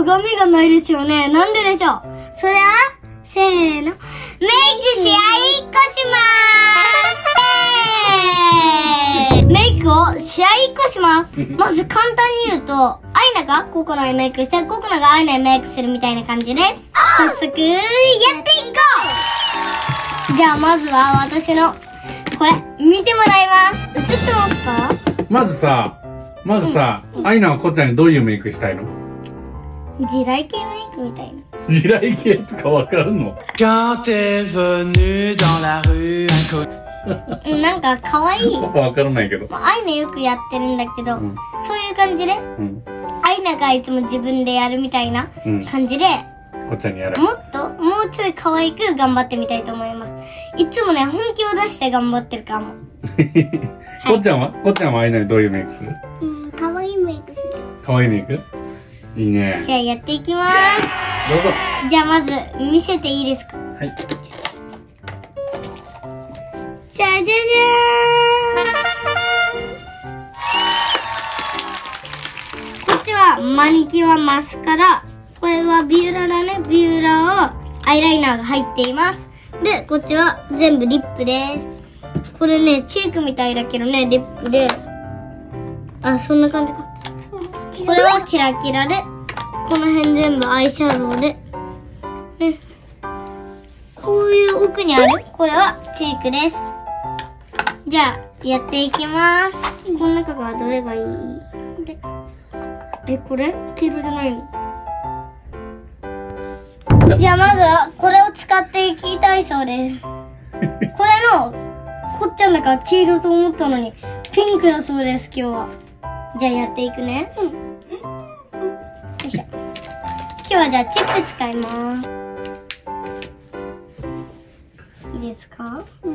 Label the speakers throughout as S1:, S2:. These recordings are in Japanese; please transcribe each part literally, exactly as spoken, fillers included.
S1: 鏡がないですよね。なんででしょう。それは、せーの。メイクし合いっこしまーす。メイクをし合いっこします。まず簡単に言うと、アイナがココナにメイクして、ココナがアイナにメイクするみたいな感じです。早速、やっていこう。じゃあまずは私の、これ、見てもらいます。映ってますか？
S2: まずさ、まずさ、うん、アイナはこっちゃんにどういうメイクしたいの？
S1: 地雷系メイクみたいな。
S2: 地雷系とかわかるの？
S1: なんか可愛い。
S2: わからないけど。
S1: アイナよくやってるんだけど、うん、そういう感じで、うん、アイナがいつも自分でやるみたいな感じで、
S2: うん、こっちゃんにやる。
S1: もっと、もうちょい可愛く頑張ってみたいと思います。いつもね、本気を出して頑張ってるかも。
S2: こっちゃんはこっちゃんはアイナにどういうメイクする？
S1: うん、可愛いメイクする。
S2: 可愛いメイク？いいね。
S1: じゃあやっていきます。
S2: どうぞ。
S1: じゃあまず見せていいですか？
S2: はい。
S1: じゃじゃじゃーん。こっちはマニキュアマスカラ。これはビューラーだね。ビューラーアイライナーが入っています。で、こっちは全部リップです。これね、チークみたいだけどね、リップで。あ、そんな感じか。これはキラキラで、この辺全部アイシャドウで、ね、こういう奥にある、これはチークです。じゃあ、やっていきます。この中からどれがいい？これ。え、これ？黄色じゃないの？じゃあまずは、これを使っていきたいそうです。これの、こっちゃんだから黄色と思ったのに、ピンクだそうです、今日は。じゃあやっていくね。うん。よいしょ。今日はじゃあチップ使います。いいですか？うん。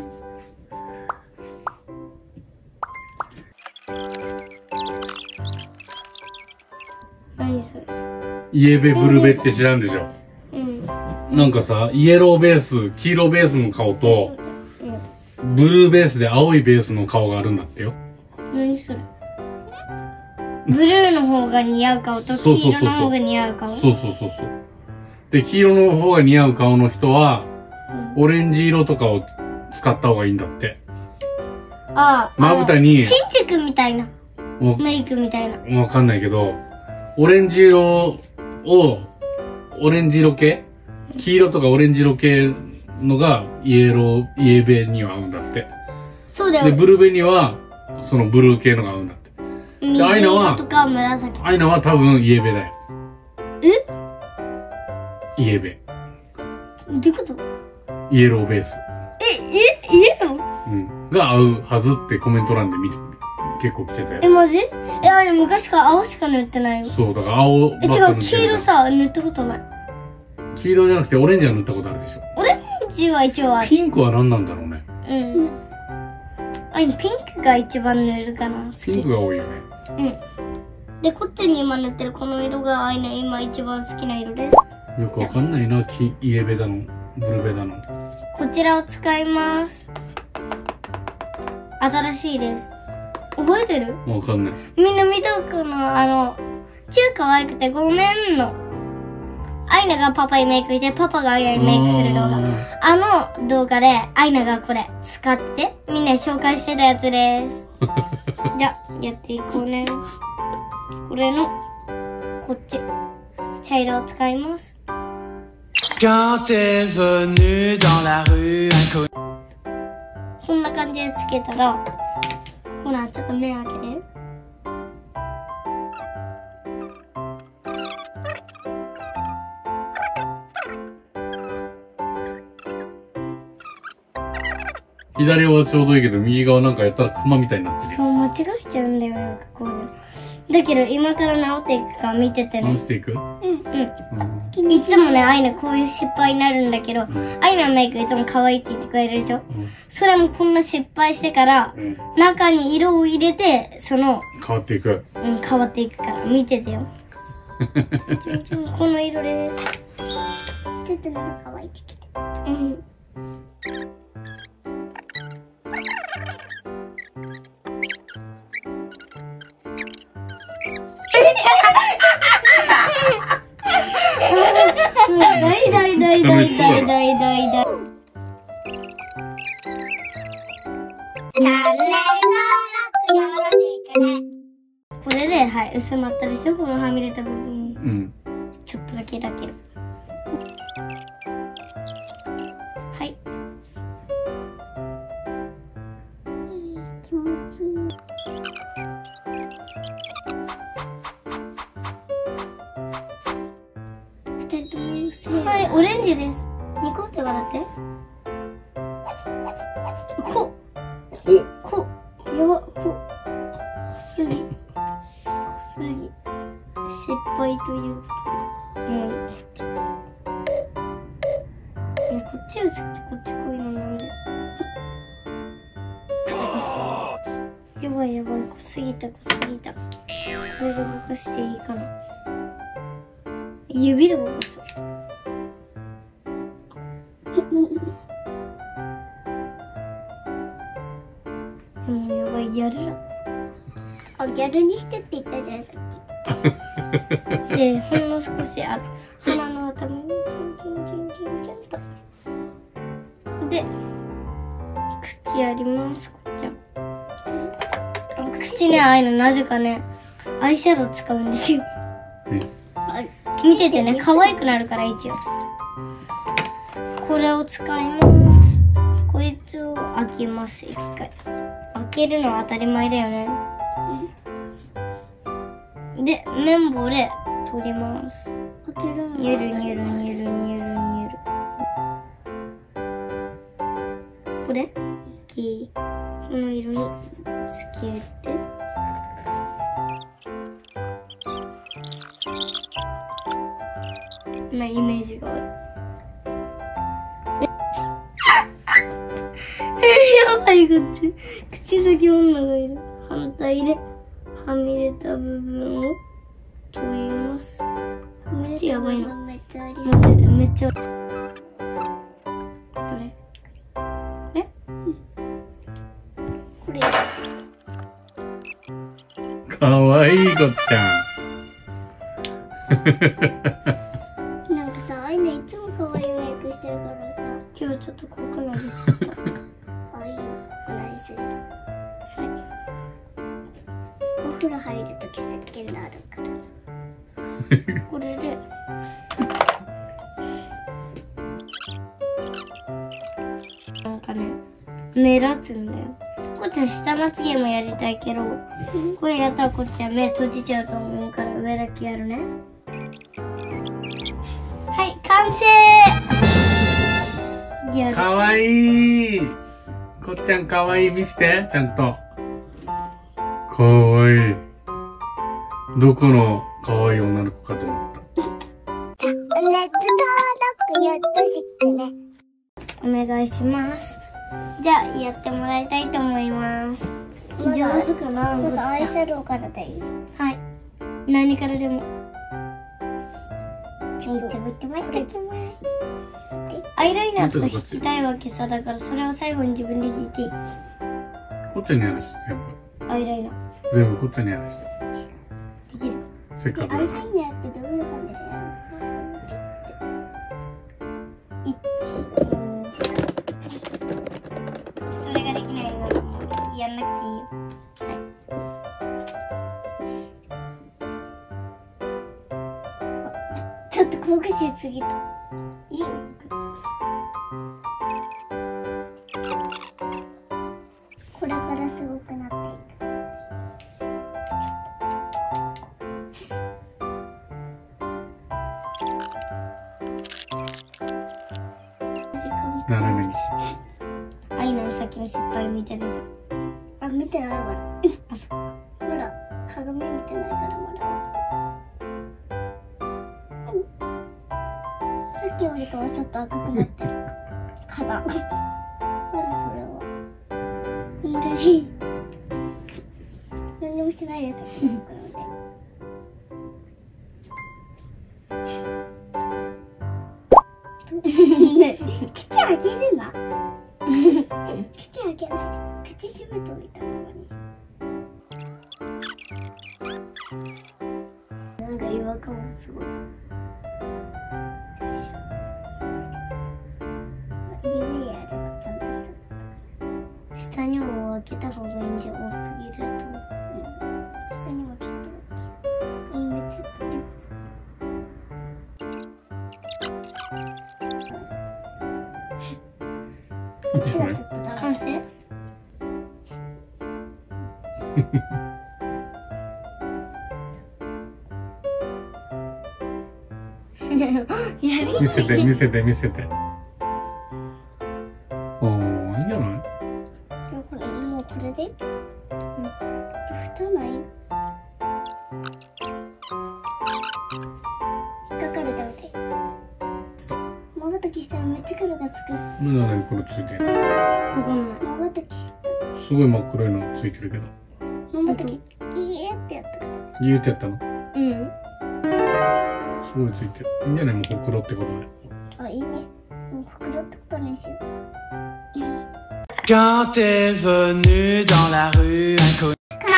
S1: 何それ？
S2: イエベブルベって知らんでしょ？うん。なんかさ、イエローベース、黄色ベースの顔と、うん、ブルーベースで青いベースの顔があるんだってよ。
S1: 何それ？ブルーの方が似合う顔と黄色の方が似合う顔。
S2: そうそうそうそう。で、黄色の方が似合う顔の人は、うん、オレンジ色とかを使った方がいいんだって。
S1: ああ。
S2: まぶたに。
S1: 新宿みたいな。メイクみたいな。
S2: わかんないけど、オレンジ色を、オレンジ色系黄色とかオレンジ色系のがイエロー、イエベには合うんだって。
S1: そうだよ。
S2: で、ブルベには、そのブルー系のが合うんだって。
S1: 水色とか紫。
S2: アイナは多分イエベだよ。
S1: え？
S2: イエベ。
S1: どういうこと？
S2: イエローベース。
S1: え、え、イエロー？
S2: うん。が合うはずってコメント欄で見て、結構来てたよ。
S1: え、マジ？え、あれ昔から青しか塗ってないよ。
S2: そう、だから青ばっか塗ってる。
S1: え、違う、黄色さ、塗ったことない。
S2: 黄色じゃなくてオレンジは塗ったことあるでしょ。
S1: オレンジは一応ある。
S2: ピンクは何なんだろうね。
S1: うん。あ、今ピンクが一番塗るかな。好き。
S2: ピンクが多いよね。
S1: うん。で、こっちに今塗ってるこの色がアイナ今一番好きな色です。
S2: よくわかんないな、イエベだの、ブルベだの。
S1: こちらを使います。新しいです。覚えてる？
S2: わかんない。
S1: みんな見たかな？あの、超可愛くてごめんの。アイナがパパにメイクして、パパがアイナにメイクする動画。あの動画で、アイナがこれ使って、みんなに紹介してたやつです。じゃ、やっていこうね。これの、こっち。茶色を使います。こんな感じでつけたら、ほら、ちょっと目開けて。
S2: 左側はちょうどいいけど、右側なんかやったらクマみたいになってる。
S1: そう、間違えちゃうんだよ、なんかこういうの。だけど、今から直っていくから見ててね。
S2: 直していく？うん。
S1: うん。いつもね、アイナこういう失敗になるんだけど、うん、アイナのメイクいつも可愛いって言ってくれるでしょ、うん、それもこんな失敗してから、うん、中に色を入れて、その、
S2: 変わっていく。
S1: うん、変わっていくから、見ててよ。この色です。ちょっとなんか乾いてきて。うん。 いだいだいだいだいだい。チャンネル登録よろしくね。これで、はい、薄まったでしょ、このはみ出た部分。うん。ちょっとだけだけど。はい。いい気持ちいい。二人ともはい、オレンジです。ニコって笑って。こ。こ。やば、こ。こすぎ。こすぎ。失敗ということ。もう、こっち。こっち薄くてこっち濃いのなんで。やばいやばい、濃すぎた濃すぎた。これでぼかしていいかな。指でぼかそう。もうやばい、ギャルだ。あ、ギャルにしてって言ったじゃん、さっき。で、ほんの少しある。鼻の頭にキンキンキンキンキンと。で、口やります、こっちゃん。口ね、ああいうのなぜかね、アイシャドウ使うんですよ。見ててね、可愛くなるから一応。これを使います。こいつを開けます、一回。開けるのは当たり前だよね。で、綿棒で取ります。開けるのにゅるにゅるにゅるにゅるにゅる。これこの色につけて。なイメージがある。やばい、こっち口先女がいる。反対ではみ出た部分を取ります。口やばいな。めっちゃありそう。めっちゃ。これこれ、うん、これ
S2: かわいいこっちゃ
S1: ん。なんかさ、あいねいつも可愛いメイクしてるからさ、今日ちょっと濃くなりすぎた。あいい、濃くなりすぎた。はい。お風呂入るとき石鹸になるからさ。これで。なんかね、目立つんだよ。こっちは下まつげもやりたいけど、これやったらこっちは目閉じちゃうと思うから上だけやるね。はい、完成。
S2: かわいい。こっちゃんかわいい。見して、ちゃんと。かわいい。どこのかわいい女の子かと思った。
S1: チャンネル登録よろしくね。お願いします。じゃあやってもらいたいと思います。上手かな。まずアイシャドウからでいい。はい。何からでも。ちょっと待って待ってきます。アイライナーとか引きたいわけさ、だからそれを最後に自分で引いていい。
S2: こっちにやるし全
S1: 部。アイライナー。
S2: 全部こっちにやるし。
S1: できる。
S2: せっかくだから。
S1: アイライナーってどういう感じだよ。一。それができないのやんなくていいよ。はい。ちょっと濃くしすぎた。いいよ。これからすごくなっていく。
S2: 斜めに。
S1: アイナのさっきの失敗見てるぞ。あ、見てないから。あ、そっか。ほら、鏡見てないからまだわかる。さっきよりかはちょっと赤くなってる。かな。まだそれは。無理。何もしないです。口開けるな。口開けないで。口閉めといたままに。なんか違和感がすごい。よいしょ。 下にも分けた方がいいんじゃ多すぎると思う。下にもちょっと。うん、別に。完成？
S2: 見せて見せて見せて。おー、いいんじゃない？
S1: これもうこれで？うん。蓋ない？引っかかれたみたい。まばたきしたらめっちゃ黒がつく。
S2: まだ何これついてる？
S1: わかんない。まばたきした。
S2: すごい真っ黒いのついてるけど。
S1: まばたき、イエーってやったから。
S2: ギューってやったの？
S1: うん。
S2: すごいついてる。いいんじゃない？もうほくろってことで。
S1: あ、いいね。もうほくろってことにしよう。
S3: Quand t'es venu dans la rue inconnue。
S1: 完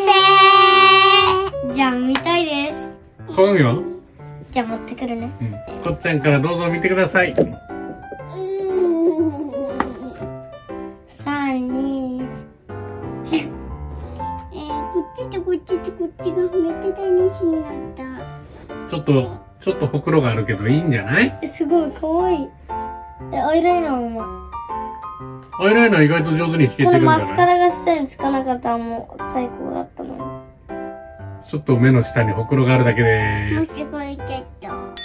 S1: 成。じゃあ見たいです。
S2: 鏡は？
S1: じゃあ持ってくるね。
S2: うん。こっちゃんからどうぞ見てください。
S1: 三二。えー、こっちとこっちとこっちがめっちゃ大西になった。
S2: ちょっとちょっとほくろがあるけどいいんじゃない？
S1: え、すごい可愛い。え、アイライナーも。
S2: アイライナー意外と上手に引けて
S1: この
S2: るんじゃない？
S1: マスカラが下につかなかったらもう最高だったのに。
S2: ちょっと目の下にほくろがあるだけでーす。
S1: すごいちょっと。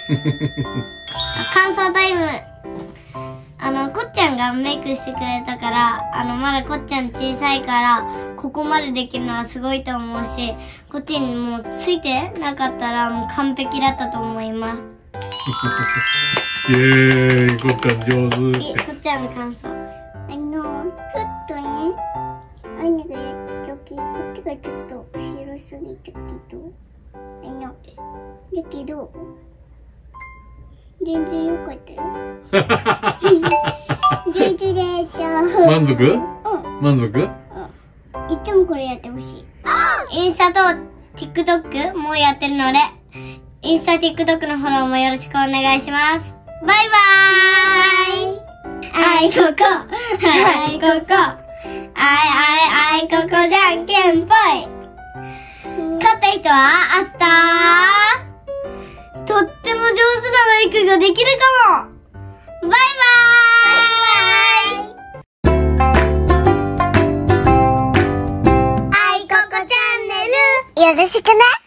S1: 感想タイム。あの、こっちゃんがメイクしてくれたから、あの、まだこっちゃん小さいから、ここまでできるのはすごいと思うし、こっちにもうついてなかったらもう完璧だったと思います。
S2: イエーイ、こっちゃん上手
S1: え、
S2: って。
S1: こっちゃんの感想。あの、ちょっとね、アニがやった時、こっちがちょっと白すぎたけど、あの、だけど、全然良かったよ。上手だった。
S2: 満足？
S1: うん。
S2: 満足？
S1: うん。いつもこれやってほしい。インスタと TikTok もやってるので、インスタ TikTok のフォローもよろしくお願いします。バイバーイ。あいここ。あいここ。あいあいあいここじゃんけんぽい。勝った人は明日、とっても上手なメイクができるかも。バイバーイ。あいここチャンネルよろしくね。